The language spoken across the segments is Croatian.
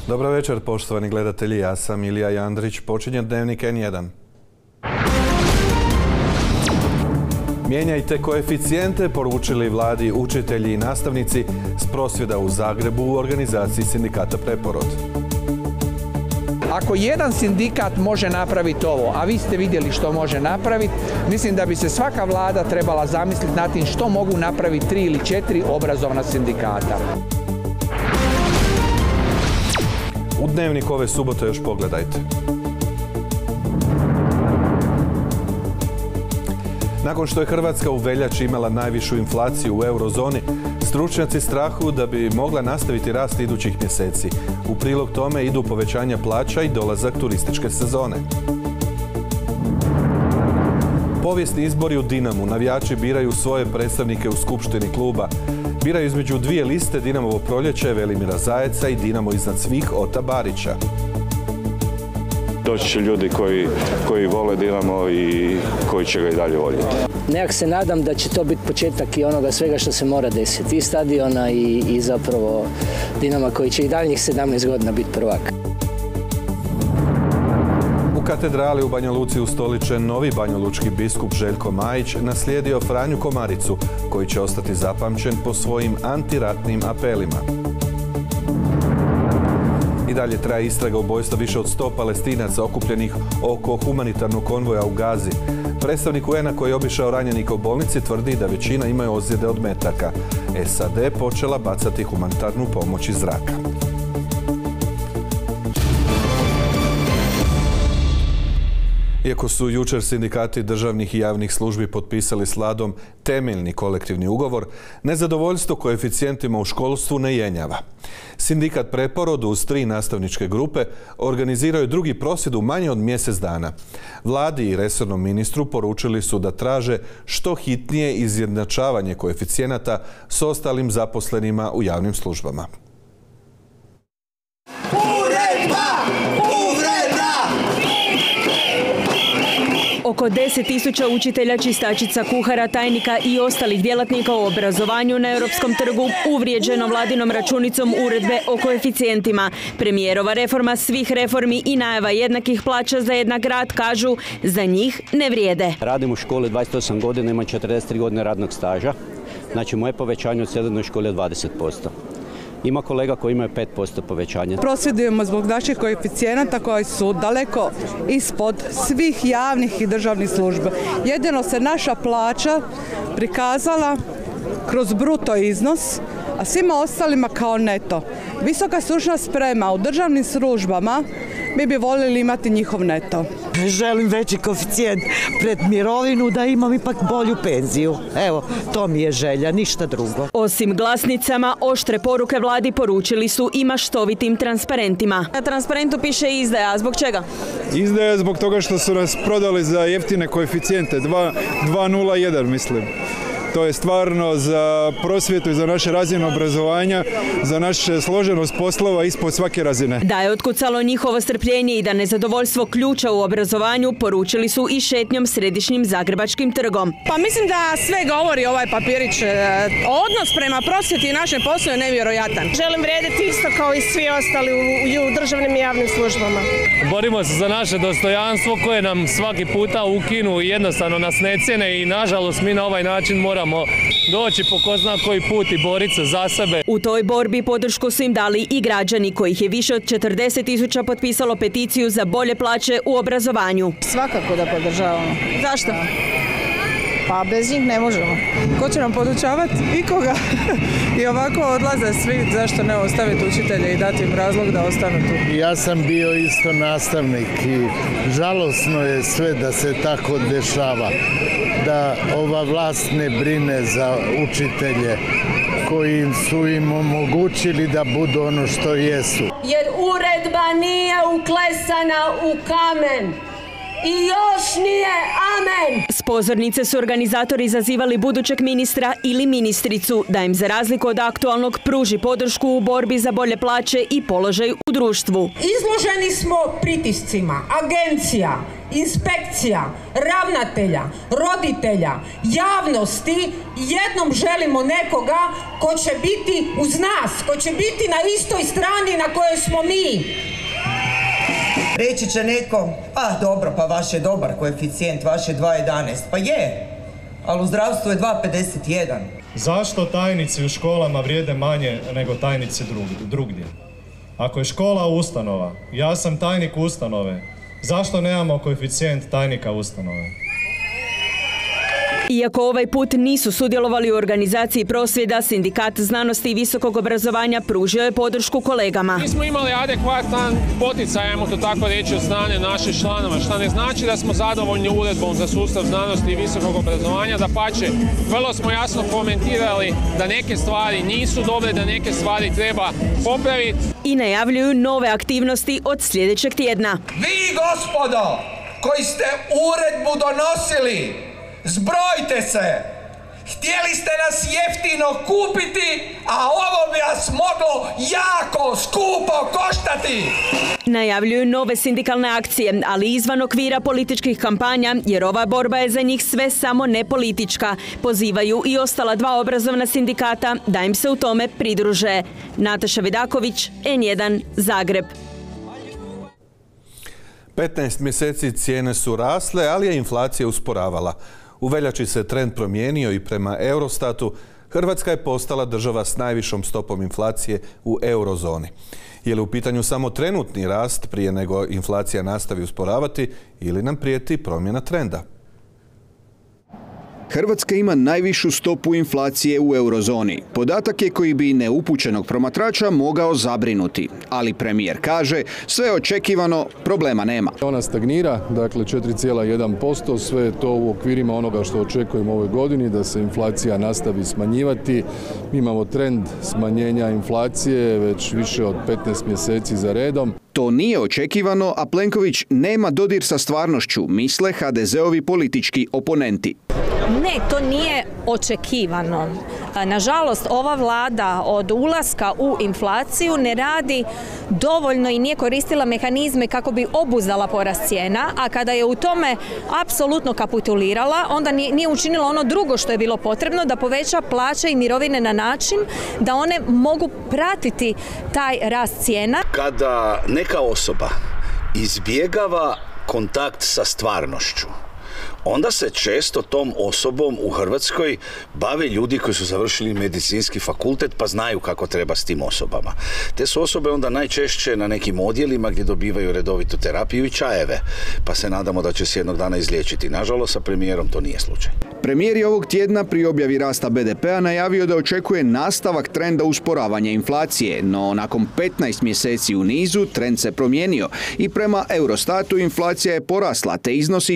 Dobro večer, poštovani gledatelji. Ja sam Ilija Jandrić. Počinje Dnevnik N1. Mijenjajte koeficijente, poručili vladi učitelji i nastavnici s prosvjeda u Zagrebu u organizaciji sindikata Preporod. Ako jedan sindikat može napraviti ovo, a vi ste vidjeli što može napraviti, mislim da bi se svaka vlada trebala zamisliti nad tim što mogu napraviti 3 ili 4 obrazovna sindikata. U Dnevnik ove subote još pogledajte. Nakon što je Hrvatska u veljači imala najvišu inflaciju u eurozoni, stručnjaci strahuju da bi mogla nastaviti rast idućih mjeseci. U prilog tome idu povećanja plaća i dolazak turističke sezone. Povijesni izbori u Dinamu. Navijači biraju svoje predstavnike u skupštini kluba. Biraju između dvije liste: Dinamovo proljeće Velimira Zajeca i Dinamo iznad svih Ota Barića. Doći će ljudi koji vole Dinamo i koji će ga i dalje voljeti. Nekak se nadam da će to biti početak i onoga svega što se mora desiti. I stadiona i zapravo Dinama koji će i daljnjih 17 godina biti prvak. U katedrali u Banja Luci ustoličen novi banjalučki biskup Željko Majić naslijedio Franju Komaricu, koji će ostati zapamćen po svojim antiratnim apelima. I dalje traje istraga ubojstva više od 100 Palestinaca okupljenih oko humanitarnog konvoja u Gazi. Predstavnik UN-a koji je obišao ranjenika u bolnici tvrdi da većina imaju ozljede od metaka. SAD počela bacati humanitarnu pomoć iz zraka. Iako su jučer sindikati državnih i javnih službi potpisali s vladom temeljni kolektivni ugovor, nezadovoljstvo koeficijentima u školstvu ne jenjava. Sindikat Preporod uz 3 nastavničke grupe organiziraju drugi prosvjed u manje od mjesec dana. Vladi i resornom ministru poručili su da traže što hitnije izjednačavanje koeficijenata s ostalim zaposlenima u javnim službama. Oko 10.000 učitelja, čistačica, kuhara, tajnika i ostalih djelatnika u obrazovanju na Europskom trgu uvrijeđeno vladinom računicom uredbe o koeficijentima. Premijerova reforma svih reformi i najava jednakih plaća za jednak rad, kažu, za njih ne vrijede. Radim u školi 28 godina, imam 43 godine radnog staža. Znači, moje povećanje od srednjoj škole je 20%. Ima kolega koji imaju 5% povećanja. Prosvjedujemo zbog naših koeficijenata koji su daleko ispod svih javnih i državnih služba. Jedino se naša plaća prikazala kroz bruto iznos, a svima ostalima kao neto. Visoka stručna sprema u državnim službama, mi bi voljeli imati njihov neto. Želim veći koeficijent pred mirovinu, da imam ipak bolju penziju. Evo, to mi je želja, ništa drugo. Osim glasnicama, oštre poruke vladi poručili su i maštovitim transparentima. Na transparentu piše izdaja, a zbog čega? Izdaja zbog toga što su nas prodali za jeftine koeficijente, 2,01 mislim. To je stvarno za prosvjetu i za naše razine obrazovanja, za našu složenost poslova ispod svake razine. Da je otkucalo njihovo strpljenje i da nezadovoljstvo ključa u obrazovanju, poručili su i šetnjom središnjim Zagrebačkim trgom. Pa mislim da sve govori ovaj papirić. Odnos prema prosvjeti i našem poslu je nevjerojatan. Želim vrijediti isto kao i svi ostali u državnim i javnim službama. Borimo se za naše dostojanstvo koje nam svaki puta ukinu i jednostavno nas ne cijene i nažalost mi na ovaj način moramo doći po ko zna koji put i boriti se za sebe. U toj borbi podršku su im dali i građani, kojih je više od 40.000 potpisalo peticiju za bolje plaće u obrazovanju. Svakako da podržavamo. Zašto? Pa bez njih ne možemo. Ko će nam podučavati? Nikoga. I ovako odlaze svi, zašto ne ostaviti učitelje i dati im razlog da ostanu tu. Ja sam bio isto nastavnik i žalosno je sve da se tako dešava. Da ova vlast ne brine za učitelje koji su im omogućili da budu ono što jesu. Jer uredba nije uklesana u kamen. I još nije amen! S pozornice su organizatori zazivali budućeg ministra ili ministricu da im za razliku od aktualnog pruži podršku u borbi za bolje plaće i položaj u društvu. Izloženi smo pritiscima agencija, inspekcija, ravnatelja, roditelja, javnosti, jednom želimo nekoga ko će biti uz nas, ko će biti na istoj strani na kojoj smo mi. Reći će neko, dobro, pa vaš je dobar koeficijent, vaš je 2,11. Pa je, ali u zdravstvu je 2,51. Zašto tajnici u školama vrijede manje nego tajnici drugdje? Ako je škola ustanova, ja sam tajnik ustanove, zašto nemamo koeficijent tajnika ustanove? Iako ovaj put nisu sudjelovali u organizaciji prosvjeda, Sindikat znanosti i visokog obrazovanja pružio je podršku kolegama. Mi smo imali adekvatan poticaj, ajmo to tako reći, od strane naših članova, što ne znači da smo zadovoljni uredbom za sustav znanosti i visokog obrazovanja. Dapače, vrlo smo jasno komentirali da neke stvari nisu dobre, da neke stvari treba popraviti. I najavljuju nove aktivnosti od sljedećeg tjedna. Vi, gospodo, koji ste uredbu donosili, zbrojite se! Htjeli ste nas jeftino kupiti, a ovo bi vas moglo jako skupo koštati! Najavljuju nove sindikalne akcije, ali izvan okvira političkih kampanja, jer ova borba je za njih sve samo ne politička. Pozivaju i ostala dva obrazovna sindikata da im se u tome pridruže. Nataša Vidaković, N1, Zagreb. 15 mjeseci cijene su rasle, ali je inflacija usporavala. U veljači se trend promijenio i prema Eurostatu Hrvatska je postala država s najvišom stopom inflacije u eurozoni. Je li u pitanju samo trenutni rast prije nego inflacija nastavi usporavati ili nam prijeti promjena trenda? Hrvatska ima najvišu stopu inflacije u eurozoni. Podatak je koji bi neupućenog promatrača mogao zabrinuti. Ali premijer kaže, sve očekivano, problema nema. Ona stagnira, dakle 4,1%, sve je to u okvirima onoga što očekujemo ove godini, da se inflacija nastavi smanjivati. Imamo trend smanjenja inflacije već više od 15 mjeseci za redom. To nije očekivano, a Plenković nema dodir sa stvarnošću, misle HDZ-ovi politički oponenti. Ne, to nije očekivano. Nažalost, ova vlada od ulaska u inflaciju ne radi dovoljno i nije koristila mehanizme kako bi obuzdala porast cijena, a kada je u tome apsolutno kapitulirala, onda nije učinila ono drugo što je bilo potrebno, da poveća plaće i mirovine na način da one mogu pratiti taj rast cijena. Kada neka osoba izbjegava kontakt sa stvarnošću, onda se često tom osobom u Hrvatskoj bave ljudi koji su završili medicinski fakultet pa znaju kako treba s tim osobama. Te su osobe onda najčešće na nekim odjelima gdje dobivaju redovitu terapiju i čajeve, pa se nadamo da će se jednog dana izliječiti. Nažalost, sa premijerom to nije slučaj. Premijer je ovog tjedna pri objavi rasta BDP-a najavio da očekuje nastavak trenda usporavanja inflacije, no nakon 15 mjeseci u nizu trend se promijenio i prema Eurostatu inflacija je porasla te iznosi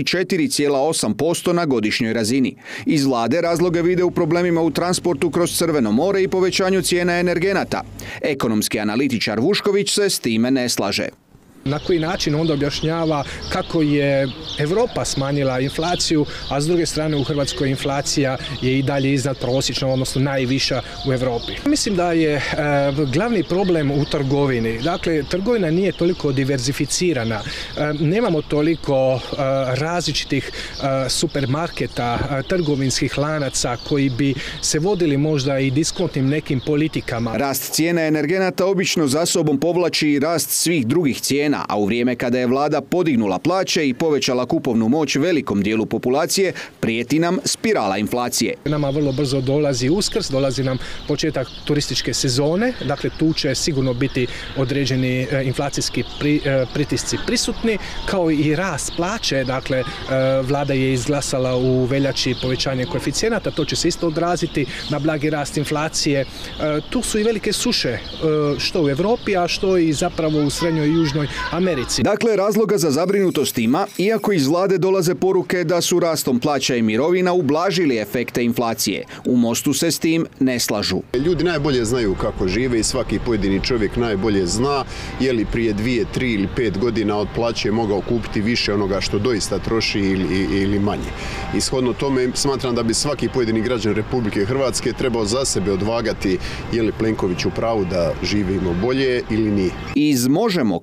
4,8% na godišnjoj razini. Iz vlade razloge vide u problemima u transportu kroz Crveno more i povećanju cijena energenata. Ekonomski analitičar Vušković se s time ne slaže. Na koji način onda objašnjava kako je Europa smanjila inflaciju, a s druge strane u Hrvatskoj inflacija je i dalje iznad prosječna, odnosno najviša u Europi. Mislim da je glavni problem u trgovini. Dakle, trgovina nije toliko diverzificirana. Nemamo toliko različitih supermarketa, trgovinskih lanaca koji bi se vodili možda i diskontnim nekim politikama. Rast cijena energenata obično za sobom povlači i rast svih drugih cijena, a u vrijeme kada je vlada podignula plaće i povećala kupovnu moć velikom dijelu populacije, prijeti nam spirala inflacije. Nama vrlo brzo dolazi Uskrs, dolazi nam početak turističke sezone, dakle tu će sigurno biti određeni inflacijski pritisci prisutni, kao i rast plaće, dakle vlada je izglasala u veljači povećanje koeficijenata, to će se isto odraziti na blagi rast inflacije. Tu su i velike suše, što u Europi, a što i zapravo u srednjoj i južnoj Americi. Dakle, razloga za zabrinutost ima, iako iz vlade dolaze poruke da su rastom plaća i mirovina ublažili efekte inflacije. U Mostu se s tim ne slažu. Ljudi najbolje znaju kako žive i svaki pojedini čovjek najbolje zna je li prije 2, 3 ili 5 godina od plaće mogao kupiti više onoga što doista troši ili manje. Ishodno tome smatram da bi svaki pojedini građan Republike Hrvatske trebao za sebe odvagati je li Plenković u pravu da živimo bolje ili nije. Iz Možemo kažu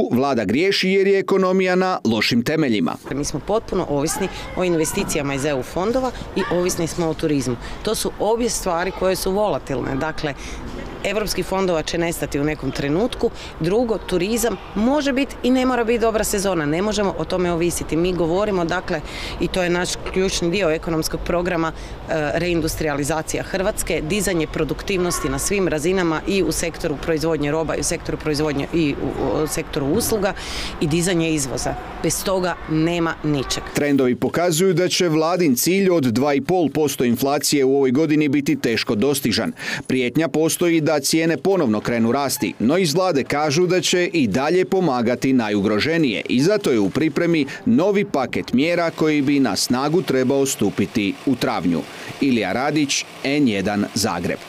turizmu vlada griješi jer je ekonomija na lošim temeljima. Mi smo potpuno ovisni o investicijama iz EU fondova i ovisni smo o turizmu. To su obje stvari koje su volatilne. Dakle, evropskih fondova će nestati u nekom trenutku. Drugo, turizam može biti i ne mora biti dobra sezona. Ne možemo o tome ovisiti. Mi govorimo, dakle, i to je naš ključni dio ekonomskog programa, reindustrializacija Hrvatske, dizanje produktivnosti na svim razinama i u sektoru proizvodnje roba i u sektoru proizvodnje i u sektoru usluga i dizanje izvoza. Bez toga nema ničeg. Trendovi pokazuju da će vladin cilj od 2,5% inflacije u ovoj godini biti teško dostižan. Prijetnja postoji da cijene ponovno krenu rasti, no iz vlade kažu da će i dalje pomagati najugroženije i zato je u pripremi novi paket mjera koji bi na snagu trebao stupiti u travnju. Ilija Radić, N1 Zagreb.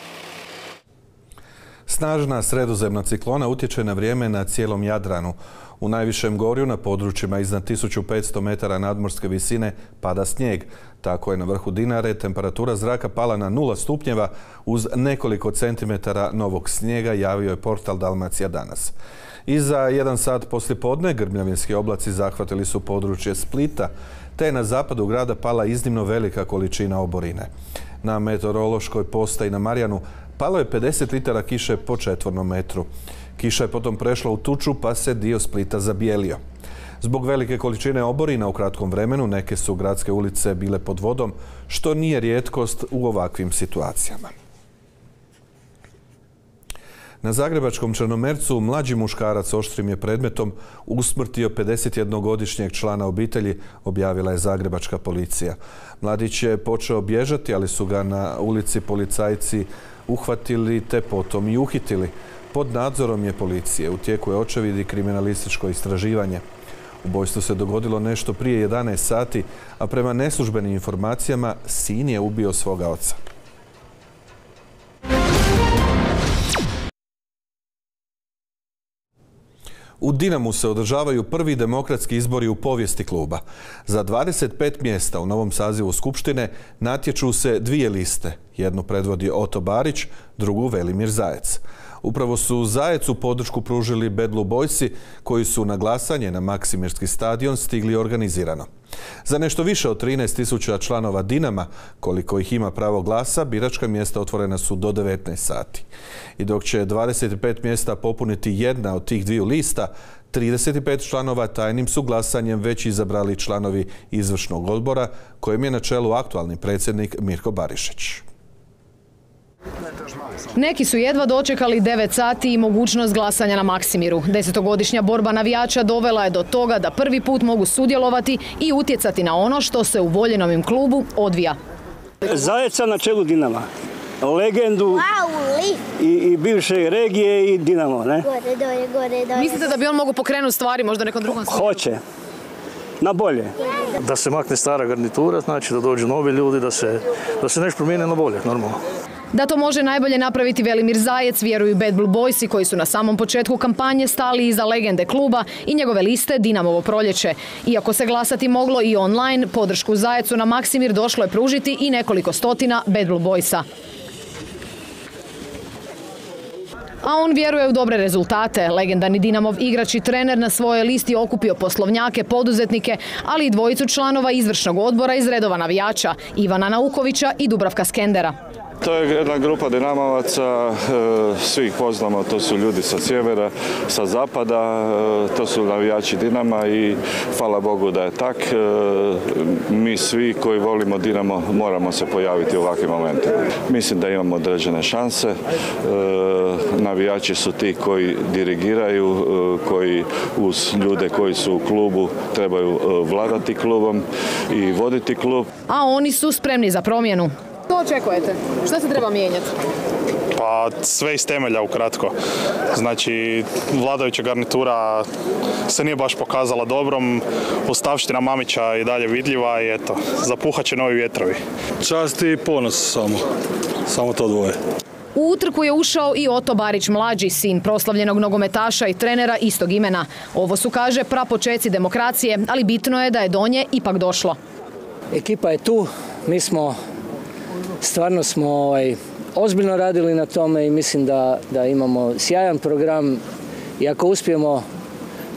Snažna sredozemna ciklona utječe na vrijeme na cijelom Jadranu. U najvišem gorju na područjima iznad 1500 metara nadmorske visine pada snijeg. Tako je na vrhu Dinare temperatura zraka pala na 0 stupnjeva uz nekoliko centimetara novog snijega, javio je portal Dalmacija danas. I za 1 sat poslijepodne grmljavinski oblaci zahvatili su područje Splita, te je na zapadu grada pala iznimno velika količina oborine. Na meteorološkoj postaji na Marjanu palo je 50 litara kiše po četvornom metru. Kiša je potom prešla u tuču pa se dio Splita zabijelio. Zbog velike količine oborina u kratkom vremenu neke su gradske ulice bile pod vodom, što nije rijetkost u ovakvim situacijama. Na zagrebačkom Črnomercu mlađi muškarac oštrim je predmetom usmrtio 51-godišnjeg člana obitelji, objavila je zagrebačka policija. Mladić je počeo bježati, ali su ga na ulici policajci uhvatili te potom i uhitili. Pod nadzorom je policije. U tijeku je očevid i kriminalističko istraživanje. Ubojstvo se dogodilo nešto prije 11 sati, a prema neslužbenim informacijama sin je ubio svoga oca. U Dinamu se održavaju prvi demokratski izbori u povijesti kluba. Za 25 mjesta u novom sazivu Skupštine natječu se 2 liste. Jednu predvodi Oto Barić, drugu Velimir Zajec. Upravo su Zajecu podršku pružili Bad Blue Boysi, koji su na glasanje na Maksimirski stadion stigli organizirano. Za nešto više od 13.000 članova Dinama, koliko ih ima pravo glasa, biračka mjesta otvorena su do 19 sati. I dok će 25 mjesta popuniti jedna od tih 2 lista, 35 članova tajnim su glasanjem već izabrali članovi izvršnog odbora, kojem je na čelu aktualni predsjednik Mirko Barišić. Neki su jedva dočekali 9 sati i mogućnost glasanja na Maksimiru. 10-godišnja borba navijača dovela je do toga da prvi put mogu sudjelovati i utjecati na ono što se u voljenom klubu odvija. Zajeca na čelu Dinama. Legendu i bivše regije i Dinamo, ne? Gore. Mislite da bi on mogu pokrenuti stvari možda nekom drugom svijetu? Hoće. Na bolje. Da se makne stara garnitura, znači da dođu novi ljudi, da se nešto promijene na bolje, normalno. Da to može najbolje napraviti Velimir Zajec, vjeruju Bad Blue Boysi koji su na samom početku kampanje stali iza legende kluba i njegove liste Dinamovo proljeće. Iako se glasati moglo i online, podršku Zajecu na Maksimir došlo je pružiti i nekoliko stotina Bad Blue Boysa. A on vjeruje u dobre rezultate. Legendarni Dinamov igrač i trener na svojoj listi okupio poslovnjake, poduzetnike, ali i 2 članova izvršnog odbora iz redova navijača, Ivana Naukovića i Dubravka Skendera. To je jedna grupa Dinamovaca, svi ih poznamo, to su ljudi sa sjevera, sa zapada, to su navijači Dinama i hvala Bogu da je tak. Mi svi koji volimo Dinamo moramo se pojaviti u ovakvim momentima. Mislim da imamo određene šanse, navijači su ti koji dirigiraju, koji uz ljude koji su u klubu trebaju vladati klubom i voditi klub. A oni su spremni za promjenu. Što očekujete? Što se treba mijenjati? Pa sve iz temelja ukratko. Znači, vladajuća garnitura se nije baš pokazala dobrom, ostavština Mamića je dalje vidljiva i eto, zapuhat će novi vjetrovi. Čast i ponos samo to dvoje. U utrku je ušao i Oto Barić mlađi, sin proslavljenog nogometaša i trenera istog imena. Ovo su, kaže, prapočeci demokracije, ali bitno je da je do nje ipak došlo. Ekipa je tu, mi stvarno smo ozbiljno radili na tome i mislim da imamo sjajan program i ako uspijemo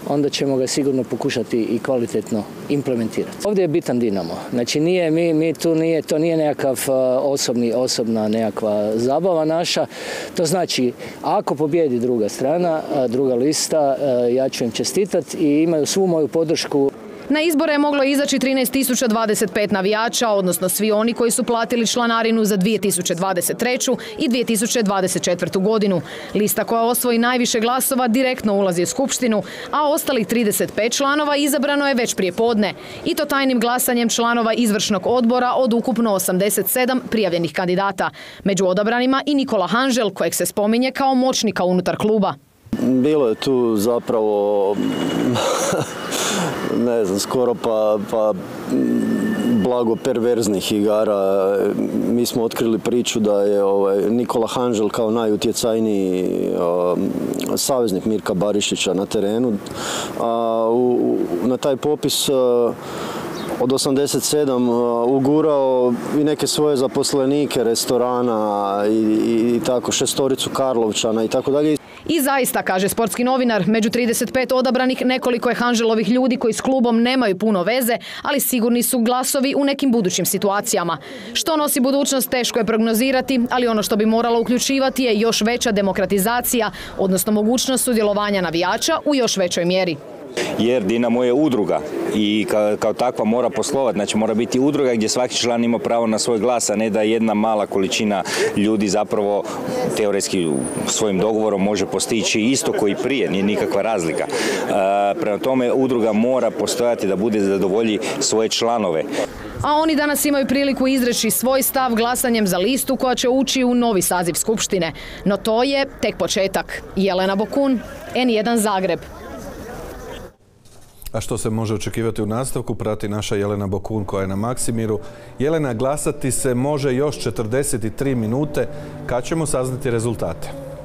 onda ćemo ga sigurno pokušati i kvalitetno implementirati. Ovdje je bitan Dinamo. Znači to nije nekakav osobna nekakva zabava naša. To znači, ako pobjedi druga strana, druga lista, ja ću im čestitati i imaju svu moju podršku. Na izbore je moglo izaći 13.025 navijača, odnosno svi oni koji su platili članarinu za 2023. i 2024. godinu. Lista koja osvoji najviše glasova direktno ulazi u skupštinu, a ostalih 35 članova izabrano je već prije podne. I to tajnim glasanjem članova izvršnog odbora od ukupno 87 prijavljenih kandidata. Među odabranima i Nikola Hanžel, kojeg se spominje kao moćnika unutar kluba. Bilo je tu zapravo ne znam, skoro pa blago perverznih igara. Mi smo otkrili priču da je Nikola Hanžel kao najutjecajniji saveznik Mirka Barišića na terenu. Na taj popis od 87 ugurao i neke svoje zaposlenike restorana i tako, 6 Karlovčana i tako dalje. I zaista, kaže sportski novinar, među 35 odabranih nekoliko je Hanželovih ljudi koji s klubom nemaju puno veze, ali sigurni su glasovi u nekim budućim situacijama. Što nosi budućnost, teško je prognozirati, ali ono što bi moralo uključivati je još veća demokratizacija, odnosno mogućnost sudjelovanja navijača u još većoj mjeri. Jer Dinamo je udruga i kao takva mora poslovati, znači mora biti udruga gdje svaki član ima pravo na svoj glas, a ne da jedna mala količina ljudi zapravo teoretski svojim dogovorom može postići isto koji prije, nije nikakva razlika. Prema tome udruga mora postojati da bude zadovolji svoje članove. A oni danas imaju priliku izreći svoj stav glasanjem za listu koja će ući u novi saziv Skupštine. No to je tek početak. Jelena Bokun, N1 Zagreb. A što se može očekivati u nastavku, prati naša Jelena Bokun koja je na Maksimiru. Jelena, glasati se može još 43 minute. Kad ćemo saznati rezultate?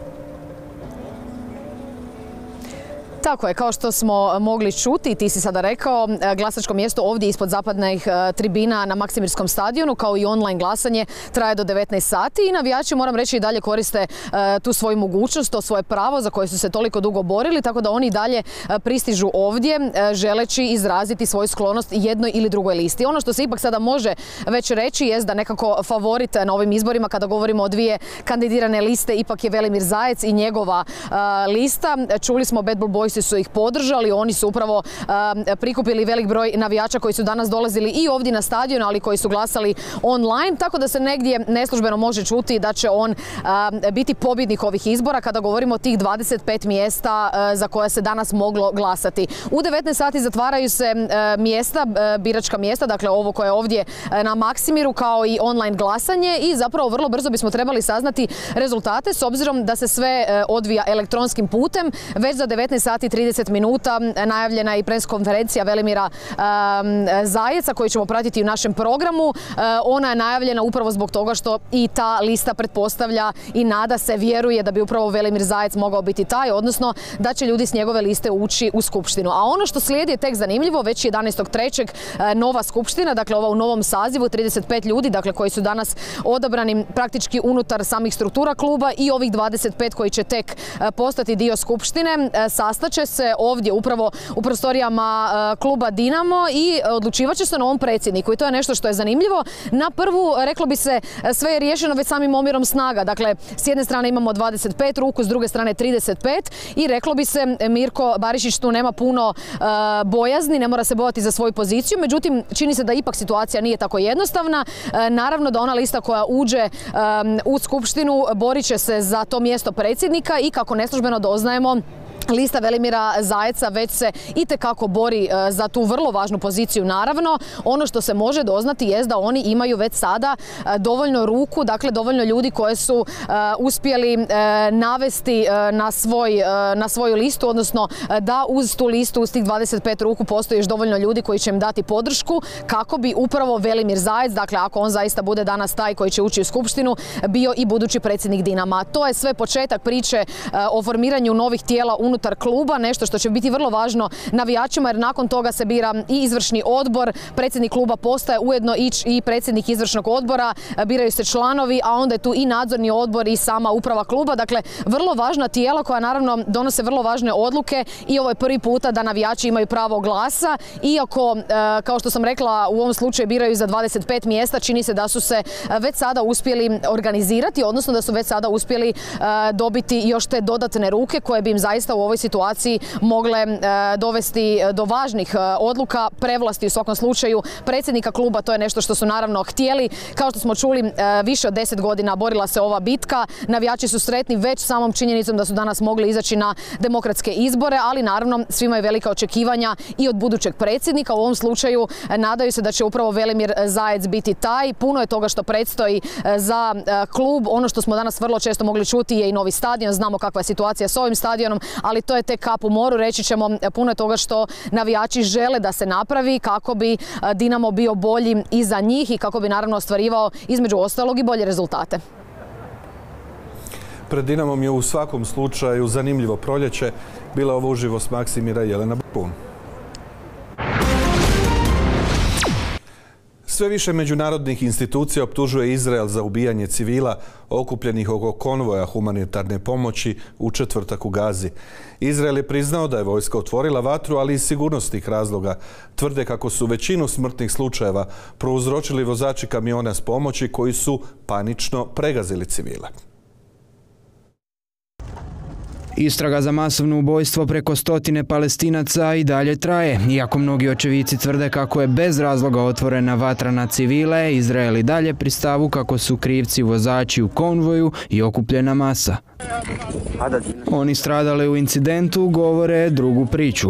Tako je, kao što smo mogli čuti, ti si sada rekao, glasačko mjesto ovdje ispod zapadnih tribina na Maksimirskom stadionu, kao i online glasanje, traje do 19 sati i navijači, moram reći, i dalje koriste tu svoju mogućnost, to svoje pravo za koje su se toliko dugo borili, tako da oni dalje pristižu ovdje želeći izraziti svoju sklonost jednoj ili drugoj listi. Ono što se ipak sada može već reći jest da nekako favorit na ovim izborima, kada govorimo o dvije kandidirane liste, ipak je Velimir Zajec i njegova lista. Čuli smo Bad Blue Boys su ih podržali, oni su upravo prikupili velik broj navijača koji su danas dolazili i ovdje na stadion, ali koji su glasali online, tako da se negdje neslužbeno može čuti da će on biti pobjednik ovih izbora kada govorimo o tih 25 mjesta za koje se danas moglo glasati. U 19 sati zatvaraju se mjesta, biračka mjesta, dakle ovo koje je ovdje na Maksimiru, kao i online glasanje i zapravo vrlo brzo bismo trebali saznati rezultate s obzirom da se sve odvija elektronskim putem. Već za 19 sati 30 minuta najavljena je i preskonferencija Velimira Zajeca koju ćemo pratiti u našem programu. Ona je najavljena upravo zbog toga što i ta lista pretpostavlja i nada se, vjeruje da bi upravo Velimir Zajec mogao biti taj, odnosno da će ljudi s njegove liste ući u skupštinu. A ono što slijedi je tek zanimljivo, već 11.3. nova skupština, dakle ova u novom sazivu, 35 ljudi, dakle koji su danas odabrani praktički unutar samih struktura kluba i ovih 25 koji će tek postati dio skupštine, sastaće se ovdje upravo u prostorijama kluba Dinamo i odlučivat će se na ovom predsjedniku i to je nešto što je zanimljivo. Na prvu, reklo bi se, sve je riješeno već samim omjerom snaga. Dakle, s jedne strane imamo 25 ruku, s druge strane 35 i reklo bi se Mirko Barišić tu nema puno bojazni, ne mora se bojati za svoju poziciju, međutim čini se da ipak situacija nije tako jednostavna. Naravno da ona lista koja uđe u skupštinu borit će se za to mjesto predsjednika i kako neslužbeno doznajemo, lista Velimira Zajeca već se itekako bori za tu vrlo važnu poziciju. Naravno, ono što se može doznati jest da oni imaju već sada dovoljno ruku, dakle dovoljno ljudi koje su uspjeli navesti na svoju listu, odnosno da uz tu listu, uz tih 25 ruku postoji još dovoljno ljudi koji će im dati podršku kako bi upravo Velimir Zajec, dakle ako on zaista bude danas taj koji će ući u skupštinu, bio i budući predsjednik Dinama. To je sve početak priče o formiranju novih tijela unutar unutar kluba, nešto što će biti vrlo važno navijačima jer nakon toga se bira i izvršni odbor, predsjednik kluba postaje ujedno i predsjednik izvršnog odbora, biraju se članovi, a onda je tu i nadzorni odbor i sama uprava kluba. Dakle, vrlo važna tijela koja naravno donose vrlo važne odluke i ovo je prvi puta da navijači imaju pravo glasa, iako, kao što sam rekla, u ovom slučaju biraju za 25 mjesta, čini se da su se već sada uspjeli organizirati, odnosno da su već sada uspjeli dobiti još te dodatne ruke koje bi im zaista u ovoj situaciji mogle dovesti do važnih odluka, prevlasti u svakom slučaju predsjednika kluba. To je nešto što su naravno htjeli. Kao što smo čuli, više od 10 godina borila se ova bitka. Navijači su sretni već samom činjenicom da su danas mogli izaći na demokratske izbore, ali naravno svima je velika očekivanja i od budućeg predsjednika. U ovom slučaju nadaju se da će upravo Velimir Zajec biti taj. Puno je toga što predstoji za klub. Ono što smo danas vrlo često mogli čuti je i novi stadion. Znamo kakva je situacija s ovim stadionom, ali to je tek kap u moru. Reći ćemo, puno je toga što navijači žele da se napravi kako bi Dinamo bio bolji i za njih i kako bi naravno ostvarivao između ostalog i bolje rezultate. Pred Dinamom je u svakom slučaju zanimljivo proljeće. Bila ovo uživo s Maksimira i Jelena Pun. Sve više međunarodnih institucija optužuje Izrael za ubijanje civila okupljenih oko konvoja humanitarne pomoći u četvrtak u Gazi. Izrael je priznao da je vojska otvorila vatru, ali iz sigurnosnih razloga. Tvrde kako su većinu smrtnih slučajeva prouzročili vozači kamiona s pomoći koji su panično pregazili civile. Istraga za masovno ubojstvo preko 100 Palestinaca i dalje traje. Iako mnogi očevici tvrde kako je bez razloga otvorena vatra na civile, Izrael i dalje pri stavu kako su krivci vozači u konvoju i okupljena masa. Oni stradali u incidentu govore drugu priču.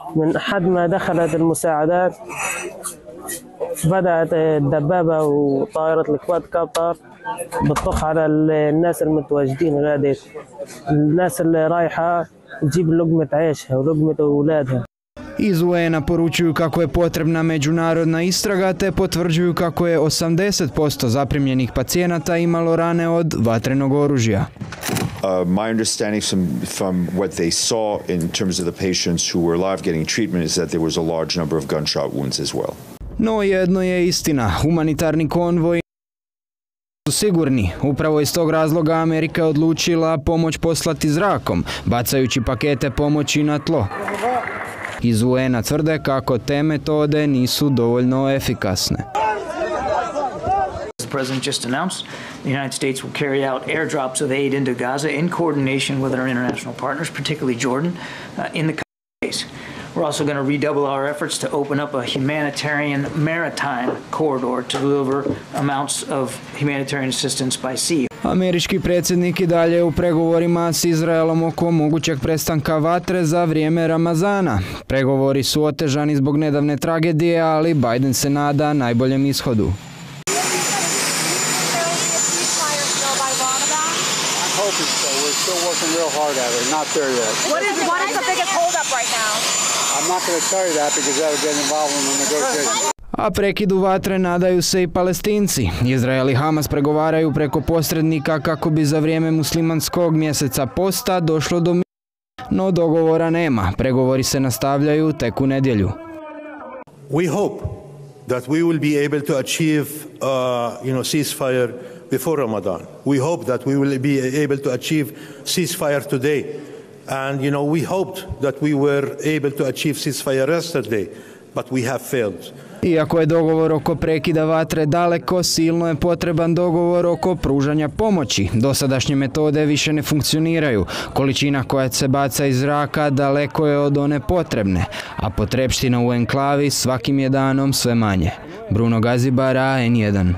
بدأت الدبابة وطائرة الكوادكوبتر بتطخ على الناس المتواجدين غادي الناس اللي رايحة تجيب لقمة عيشها ولقمة أولادها. Iz UN-a poručuju kako je potrebna međunarodna istraga te potvrđuju kako je 80% zaprimljenih pacijenata imalo rane od vatrenog oružja. My understanding from what they saw in terms of the patients who were alive getting treatment is that there was a large number of gunshot wounds as well. No jedno je istina, humanitarni konvoj su sigurni. Upravo iz tog razloga Amerika je odlučila pomoć poslati zrakom, bacajući pakete pomoći na tlo. Iz UN-a tvrde kako te metode nisu dovoljno efikasne. The president just announced the United States will carry out airdrops of aid into Gaza in coordination with our international partners, particularly Jordan, in the coming days. We're also going to redouble our efforts to open up a humanitarian maritime corridor to deliver amounts of humanitarian assistance by sea. Američki predsjednik i dalje u pregovorima s Izraelom oko mogućeg prestanka vatre za vrijeme Ramazana. Pregovori su otežani zbog nedavne tragedije, ali Biden se nada najboljem ishodu. A prekidu vatre nadaju se i Palestinci. Izrael i Hamas pregovaraju preko posrednika kako bi za vrijeme muslimanskog mjeseca posta došlo do mira, no dogovora nema. Pregovori se nastavljaju tek u nedjelju. We hope that we will be able to achieve ceasefire before Ramadan. We hope that we will be able to achieve ceasefire today. And we hoped that we were able to achieve ceasefire yesterday, but we have failed. Iako je dogovor oko prekida vatre daleko, silno je potreban dogovor oko pružanja pomoći. Dosadašnje metode više ne funkcioniraju. Količina koja se baca iz zraka daleko je od one potrebne, a potrepština u enklavi svakim je danom sve manje. Bruno Gazibara, N1.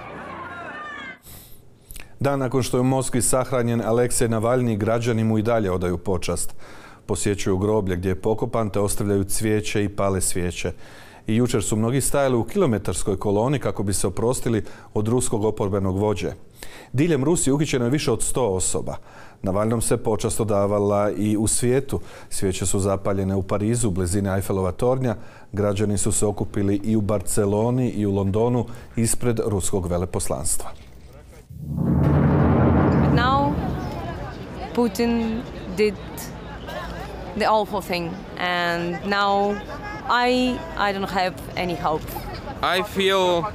Dan nakon što je u Moskvi sahranjen Aleksej Navalni, građani mu i dalje odaju počast. Posjećuju groblje gdje je pokopan te ostavljaju cvijeće i pale svijeće. I jučer su mnogi stajali u kilometarskoj koloni kako bi se oprostili od ruskog oporbenog vođe. Diljem Rusije uhićeno je više od 100 osoba. Navalnom se počast odavala i u svijetu. Svijeće su zapaljene u Parizu, u blizini Eiffelova tornja. Građani su se okupili i u Barceloni i u Londonu ispred ruskog veleposlanstva. Now Putin did the awful thing, and now I don't have any hope. I feel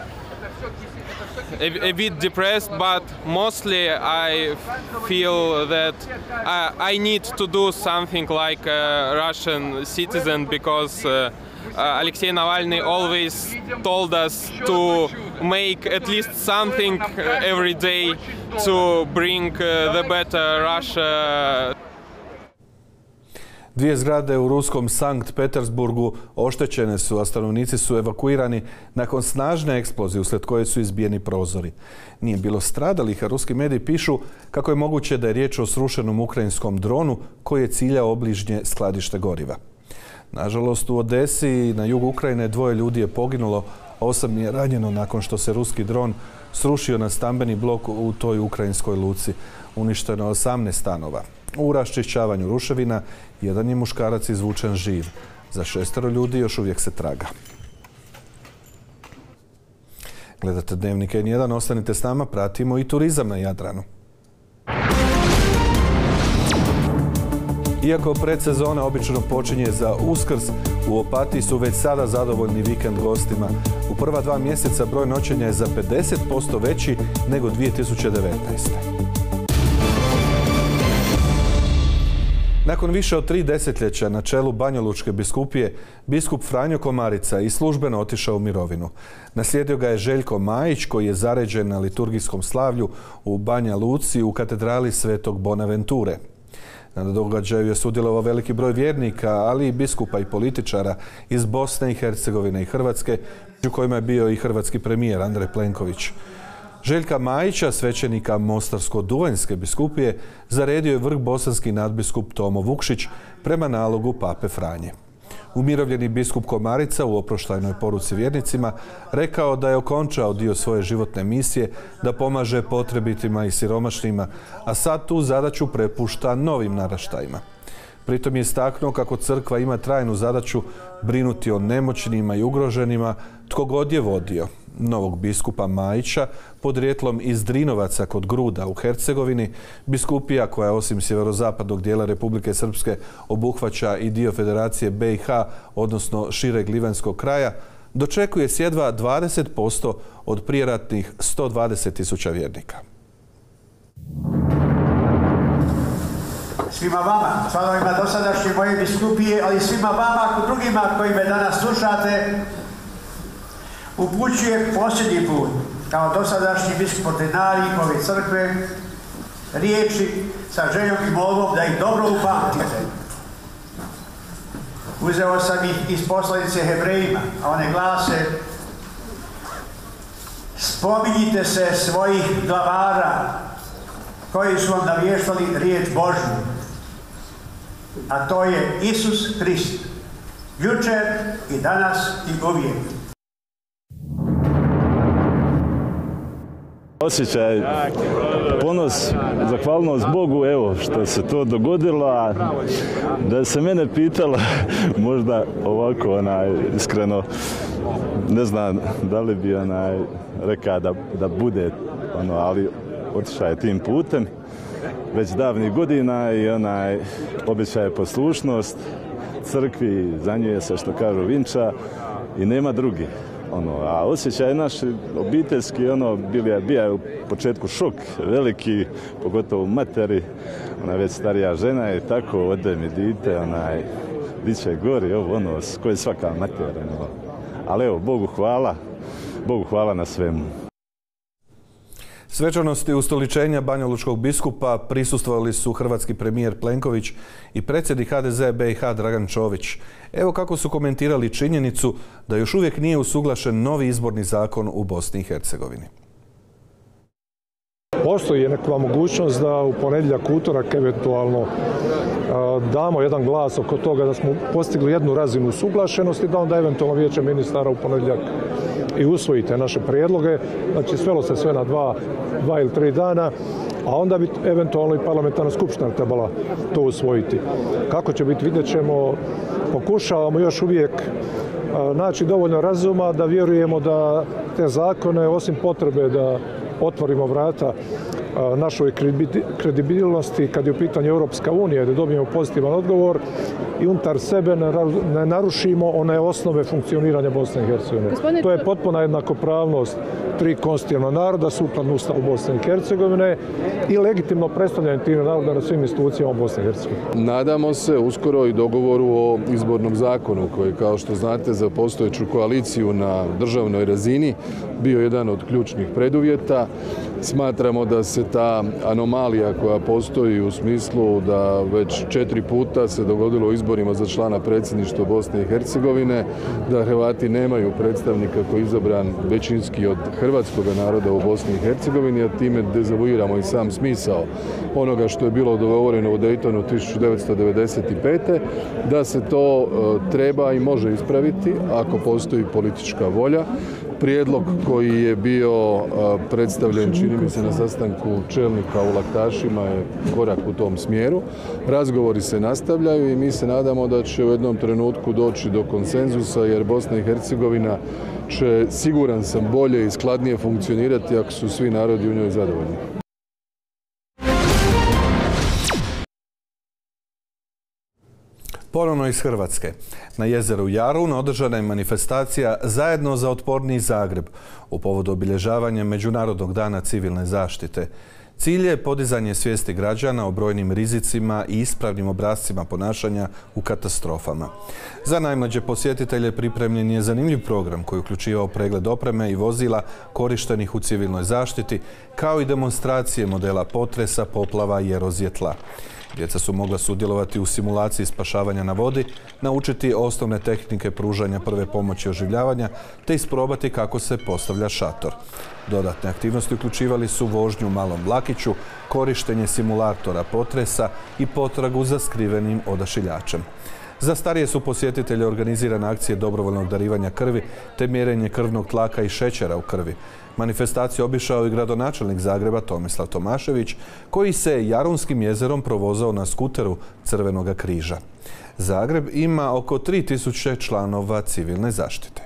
a bit depressed, but mostly I feel that I need to do something like a Russian citizen, because Alexei Navalny always told us to make at least something every day to bring the better Russia. Dvije zgrade u ruskom Sankt Petersburgu oštećene su, a stanovnici su evakuirani nakon snažne eksplozije uslijed koje su izbijeni prozori. Nije bilo stradalih, a ruski mediji pišu kako je moguće da je riječ o srušenom ukrajinskom dronu koji je ciljao obližnje skladište goriva. Nažalost, u Odesi na jugu Ukrajine 2 ljudi je poginulo, 8 je ranjeno nakon što se ruski dron srušio na stambeni blok u toj ukrajinskoj luci. Uništeno je 18 stanova. U raščišćavanju ruševina jedan je muškarac izvučen živ. Za 6 ljudi još uvijek se traga. Gledate Dnevnik N1, ostanite s nama, pratimo i turizam na Jadranu. Iako predsezona obično počinje za Uskrs, u Opatiji su već sada zadovoljni vikend gostima. U prva 2 mjeseca broj noćenja je za 50% veći nego 2019. Nakon više od 3 desetljeća na čelu Banjalučke biskupije, biskup Franjo Komarica i službeno otišao u mirovinu. Naslijedio ga je Željko Majić, koji je zaređen na liturgijskom slavlju u Banja Luci u katedrali Svetog Bonaventure. Na događaju je sudjelovao veliki broj vjernika, ali i biskupa i političara iz Bosne i Hercegovine i Hrvatske, među kojima je bio i hrvatski premijer Andrej Plenković. Željka Majića, svećenika Mostarsko-duvanjske biskupije, zaredio je vrh bosanski nadbiskup Tomo Vukšić prema nalogu pape Franje. Umirovljeni biskup Komarica u oproštajnoj poruci vjernicima rekao da je okončao dio svoje životne misije da pomaže potrebitima i siromašnima, a sad tu zadaću prepušta novim naraštajima. Pritom je istaknuo kako crkva ima trajnu zadaću brinuti o nemoćnima i ugroženima tko god je vodio. Novog biskupa Majića, podrijetlom iz Drinovaca kod Gruda u Hercegovini, biskupija koja osim sjeverozapadnog dijela Republike Srpske obuhvaća i dio Federacije BiH, odnosno šireg livanjskog kraja, dočekuje s jedva 20% od prijeratnih 120.000 vjernika. Svima vama, članovima dosadašnje moje biskupije, ali svima vama, drugima koji me danas slušate, upućujem posljednji put, kao dosadašnji biskup ordinarij ove crkve, riječi sa željom i molbom da ih dobro upamtite. Uzeo sam ih iz poslanice Hebrejima, a one glase: spominjite se svojih glavara koji su vam navještali riječ Božju, a to je Isus Hrist, jučer i danas i uvijek. Osjećaj, ponos, zahvalnost Bogu, evo, što se to dogodilo, a da se mene pitala, možda ovako, iskreno, ne znam da li bi rekao da bude, ali otišao je tim putem, već davnih godina i običaje poslušnost crkvi, za nju je se, što kažu, vinča i nema drugi. A osjećaj naš obiteljski, bio je u početku šok veliki, pogotovo materi, ona već starija žena i tako, ode mi dite, diće gori, koji je svaka mater. Ali evo, Bogu hvala na svemu. Svečanosti ustoličenja banjalučkog biskupa prisustvovali su hrvatski premijer Plenković i predsjednik HDZ BiH Dragan Čović. Evo kako su komentirali činjenicu da još uvijek nije usuglašen novi izborni zakon u Bosni i Hercegovini. Postoji nekakva mogućnost da u ponedjeljak, utorak eventualno damo jedan glas oko toga da smo postigli jednu razinu usuglašenosti, da onda eventualno Vijeće ministara u ponedjeljak i usvojite naše prijedloge. Znači svelo se sve na 2 ili 3 dana, a onda bi eventualno i parlamentarna skupština trebala to usvojiti. Kako će biti, vidjet ćemo. Pokušavamo još uvijek naći dovoljno razuma da vjerujemo da te zakone, osim potrebe da otvorimo vrata našoj kredibilnosti kad je u pitanju Europska unija, da dobijemo pozitivan odgovor i unutar sebe ne narušimo one osnove funkcioniranja Bosne i Hercegovine. To je potpuna jednakopravnost tri konstitutivna naroda sukladno Ustavu Bosne i Hercegovine i legitimno predstavljanje tih naroda na svim institucijama Bosne i Hercegovine. Nadamo se uskoro i dogovoru o izbornom zakonu koji, kao što znate, za postojeću koaliciju na državnoj razini bio jedan od ključnih preduvjeta. Smatramo da se ta anomalija koja postoji u smislu da već 4 puta se dogodilo u izborima za člana predsjedništva Bosne i Hercegovine, da Hrvati nemaju predstavnika koji je izabran većinski od hrvatskog naroda u Bosni i Hercegovini, a time dezavuiramo i sam smisao onoga što je bilo dogovoreno u Daytonu 1995. da se to treba i može ispraviti ako postoji politička volja. Prijedlog koji je bio predstavljen, čini mi se, na sastanku čelnika u Laktašima je korak u tom smjeru. Razgovori se nastavljaju i mi se nadamo da će u jednom trenutku doći do konsenzusa, jer Bosna i Hercegovina će, siguran sam, bolje i skladnije funkcionirati ako su svi narodi u njoj zadovoljni. Ponovno iz Hrvatske. Na jezeru Jarun održana je manifestacija Zajedno za otporniji Zagreb u povodu obilježavanja Međunarodnog dana civilne zaštite. Cilj je podizanje svijesti građana o brojnim rizicima i ispravnim obrascima ponašanja u katastrofama. Za najmlađe posjetitelje pripremljen je zanimljiv program koji je uključivao pregled opreme i vozila korištenih u civilnoj zaštiti, kao i demonstracije modela potresa, poplava i erozije tla. Djeca su mogla sudjelovati u simulaciji spašavanja na vodi, naučiti osnovne tehnike pružanja prve pomoći i oživljavanja, te isprobati kako se postavlja šator. Dodatne aktivnosti uključivali su vožnju u malom vlakiću, korištenje simulatora potresa i potragu za skrivenim odašiljačem. Za starije su posjetitelje organizirane akcije dobrovoljnog darivanja krvi te mjerenje krvnog tlaka i šećera u krvi. Manifestaciju obišao i gradonačelnik Zagreba Tomislav Tomašević, koji se Jarunskim jezerom provozao na skuteru Crvenoga križa. Zagreb ima oko 3000 članova civilne zaštite.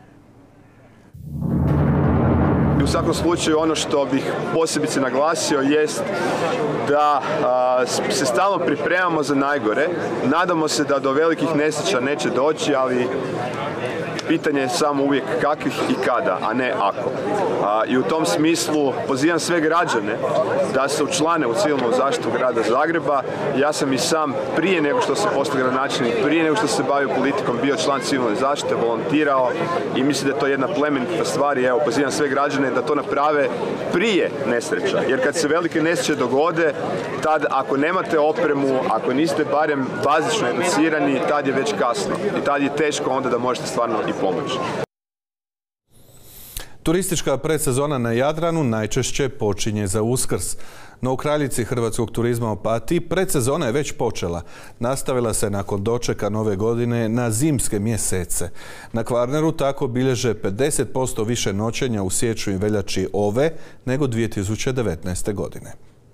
U svakom slučaju ono što bih posebice naglasio jest da se stalno pripremamo za najgore. Nadamo se da do velikih nesreća neće doći, ali pitanje je samo uvijek kakvih i kada, a ne ako. I u tom smislu pozivam sve građane da se učlane u civilnu zaštitu grada Zagreba. Ja sam i sam prije nego što sam postao gradonačelnik, prije nego što se bavio politikom, bio član civilne zaštite, volontirao i mislim da je to jedna plemenita stvar i evo, pozivam sve građane da to naprave prije nesreća. Jer kad se velike nesreće dogode, tad ako nemate opremu, ako niste barem bazično educirani, tad je već kasno. I tad je teško onda da možete stvarno i pomoći. Turistička predsezona na Jadranu najčešće počinje za Uskrs. No u kraljici hrvatskog turizma Opatiji predsezona je već počela. Nastavila se nakon dočeka nove godine na zimske mjesece. Na Kvarneru tako bilježe 50% više noćenja u siječnju i veljači ove nego 2019. godine.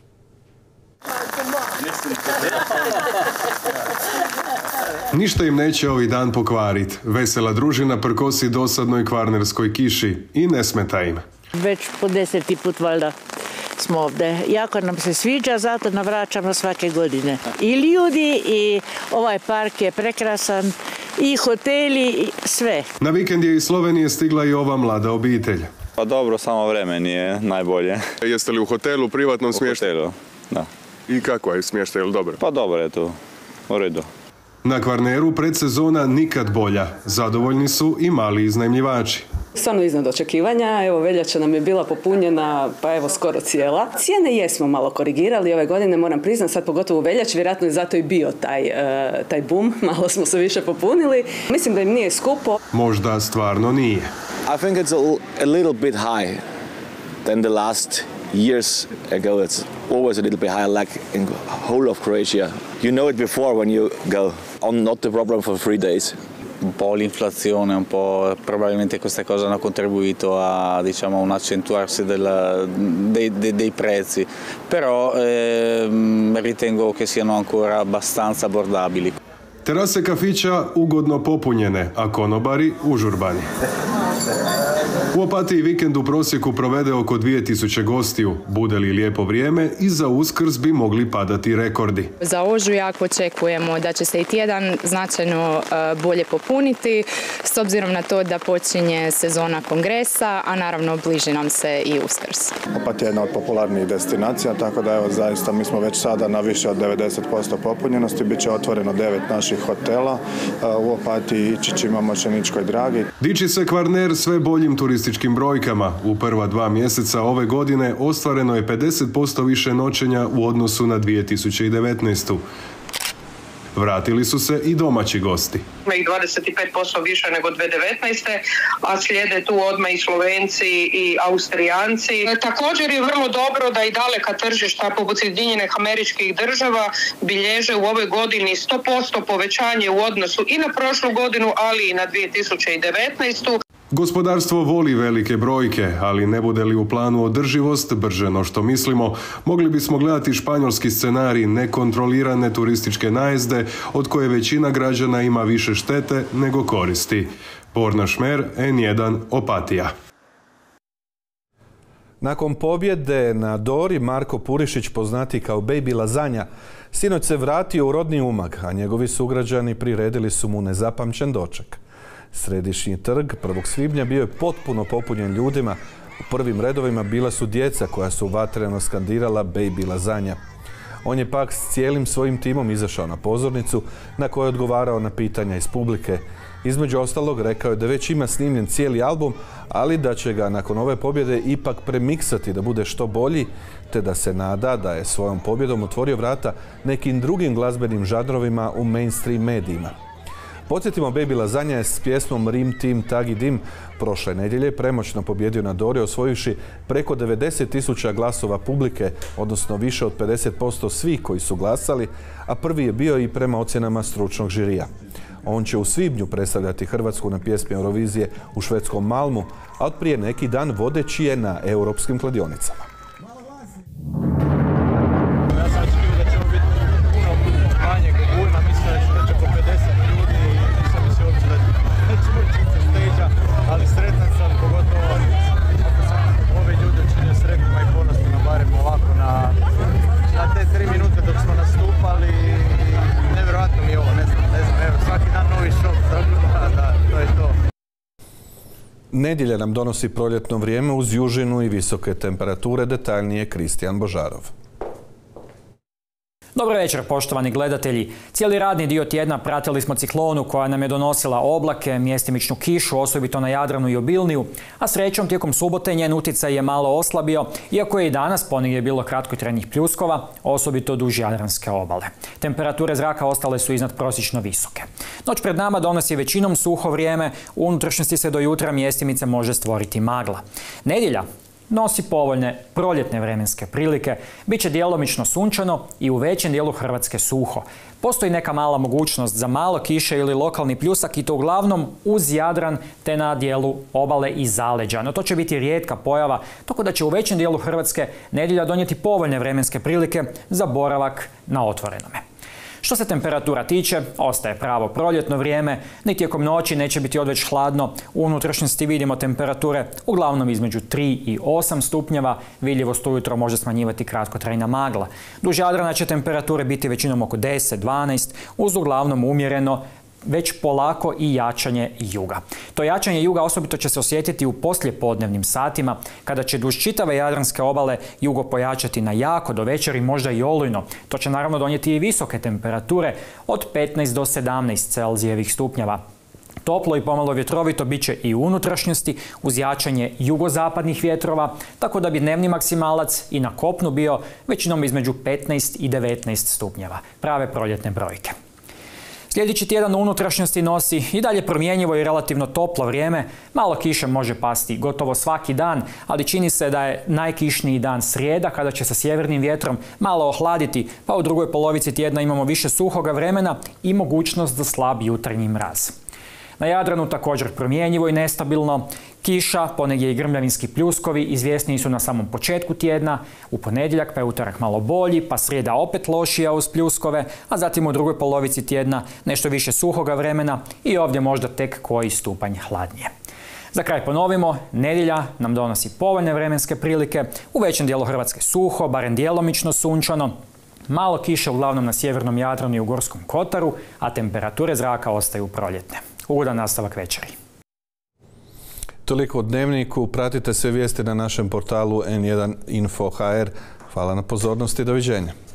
Ništa im neće ovaj dan pokvariti. Vesela družina prkosi dosadnoj kvarnerskoj kiši i ne smeta im. Već po 10. put valjda smo ovdje. Jako nam se sviđa, zato navraćamo svake godine. I ljudi i ovaj park je prekrasan i hoteli i sve. Na vikend je iz Slovenije stigla i ova mlada obitelj. Pa dobro, samo vreme nije najbolje. Jeste li u hotelu, privatnom smještaju? U hotelu, da. I kako je smještaj, ili dobro? Pa dobro je to, u redu. Na Kvarneru predsezona nikad bolja. Zadovoljni su i mali iznajmljivači. Stvarno iznad očekivanja. Evo, veljača nam je bila popunjena, pa evo skoro cijela. Cijene jesmo malo korigirali ove godine, moram priznati, sad pogotovo u veljači, vjerojatno je zato i bio taj boom, malo smo se više popunili. Mislim da im nije skupo. Možda stvarno nije. I think it's a little bit high than the last years ago. It's always a little bit higher, like in whole of Croatia. You know it before when you go. Not the problem for 3 days. Un po' l'inflazione, un po' probabilmente queste cose hanno contribuito a, diciamo, un accentuarsi dei prezzi, però ritengo che siano ancora abbastanza abbordabili. Terase kafića ugodno popunjene, a konobari užurbani. U Opatiji vikend u prosjeku provede oko 2000 gostiju. Bude li lijepo vrijeme i za Uskrs bi mogli padati rekordi. Za ožujak očekujemo da će se i tjedan značajno bolje popuniti, s obzirom na to da počinje sezona kongresa, a naravno bliži nam se i Uskrs. Opatija je jedna od popularnijih destinacija, tako da evo zaista mi smo već sada na više od 90% popunjenosti. Biće otvoreno 9 naših hotela u Opatiji, Ičićima, Mošćeničkoj Dragi. Diči se Kvarner sve boljim turističkim brojkama. U prva 2 mjeseca ove godine ostvareno je 50% više noćenja u odnosu na 2019. Vratili su se i domaći gosti. Ima ih 25% više nego 2019. a slijede tu odmah i Slovenci i Austrijanci. Također je vrlo dobro da i daleka tržišta poput Sjedinjenih Američkih Država bilježe u ovoj godini 100% povećanje u odnosu i na prošlu godinu, ali i na 2019. Gospodarstvo voli velike brojke, ali ne bude li u planu održivost brže no što mislimo, mogli bismo gledati španjolski scenarij nekontrolirane turističke najezde od koje većina građana ima više štete nego koristi. Borna Šmer, N1, Opatija. Nakon pobjede na Dori, Marko Purišić, poznati kao Baby Lazanja, sinoć se vratio u rodni Umag, a njegovi sugrađani priredili su mu nezapamćen doček. Središnji trg 1. svibnja bio je potpuno popunjen ljudima. U prvim redovima bila su djeca koja su vatreno skandirala Baby Lazanja. On je pak s cijelim svojim timom izašao na pozornicu na kojoj je odgovarao na pitanja iz publike. Između ostalog rekao je da već ima snimljen cijeli album, ali da će ga nakon ove pobjede ipak premiksati da bude što bolji, te da se nada da je svojom pobjedom otvorio vrata nekim drugim glazbenim žanrovima u mainstream medijima. Podsjetimo, Baby Lazanja je s pjesmom Rim Tim Tagi Dim prošle nedjelje premoćno pobjedio na Dori, osvojivši preko 90.000 glasova publike, odnosno više od 50% svih koji su glasali, a prvi je bio i prema ocjenama stručnog žirija. On će u svibnju predstavljati Hrvatsku na pjesmi Eurovizije u švedskom Malmu, a od prije neki dan vodeći je na europskim kladionicama. Ali sretan sam, pogotovo ako sam ove ljude učinio sretnima i ponosnima, barem ovako na te 3 minute dok smo nastupali. Nevjerojatno mi je ovo, ne znam, evo, svaki dan novi šok, da, to je to. Nedjelja nam donosi proljetno vrijeme uz južinu i visoke temperature, detaljnije Kristijan Božarov. Dobro večer, poštovani gledatelji. Cijeli radni dio tjedna pratili smo ciklonu koja nam je donosila oblake, mjestimičnu kišu, osobito na Jadranu i Obilniju, a srećom tijekom subote njen utjecaj je malo oslabio, iako je i danas ponegdje bilo kratkotrajnih pljuskova, osobito duž Jadranske obale. Temperature zraka ostale su iznad prosječno visoke. Noć pred nama donosi većinom suho vrijeme, u unutrašnjosti se do jutra mjestimice može stvoriti magla. Nedjelja nosi povoljne proljetne vremenske prilike, bit će djelomično sunčano i u većem dijelu Hrvatske suho. Postoji neka mala mogućnost za malo kiše ili lokalni pljusak i to uglavnom uz Jadran te na dijelu obale i zaleđa. No to će biti rijetka pojava, tako da će u većem dijelu Hrvatske nedjelja donijeti povoljne vremenske prilike za boravak na otvorenome. Što se temperatura tiče, ostaje pravo proljetno vrijeme, ni tijekom noći neće biti odveć hladno. U unutrašnjosti vidimo temperature uglavnom između 3 i 8 stupnjeva, vidljivost ujutro može smanjivati kratkotrajna magla. Duž Jadrana će temperature biti većinom oko 10-12, uz uglavnom umjereno, već polako i jačanje juga. To jačanje juga osobito će se osjetiti u poslijepodnevnim satima, kada će duž čitave Jadranske obale jugo pojačati na jako do večeri, možda i olujno. To će naravno donijeti i visoke temperature od 15 do 17 Celzijevih stupnjeva. Toplo i pomalo vjetrovito bit će i u unutrašnjosti uz jačanje jugozapadnih vjetrova, tako da bi dnevni maksimalac i na kopnu bio većinom između 15 i 19 stupnjeva. Prave proljetne brojke. Sljedeći tjedan u unutrašnjosti nosi i dalje promjenjivo i relativno toplo vrijeme. Malo kiše može pasti gotovo svaki dan, ali čini se da je najkišniji dan srijeda, kada će sa sjevernim vjetrom malo ohladiti, pa u drugoj polovici tjedna imamo više suhoga vremena i mogućnost za slab jutarnji mraz. Na Jadranu također promjenjivo i nestabilno. Kiša, ponegdje i grmljavinski pljuskovi izvjesniji su na samom početku tjedna, u ponedjeljak pa je utorak malo bolji, pa srijeda opet lošija uz pljuskove, a zatim u drugoj polovici tjedna nešto više suhoga vremena i ovdje možda tek koji stupanj hladnije. Za kraj ponovimo, nedjelja nam donosi povoljne vremenske prilike, u većem dijelu Hrvatske suho, barem djelomično sunčano, malo kiše uglavnom na sjevernom Jadranu i u Gorskom kotaru, a temperature zraka ostaju proljetne. Ugodan nastavak večeri. Toliko u Dnevniku. Pratite sve vijesti na našem portalu N1 Info.hr. Hvala na pozornosti i doviđenja.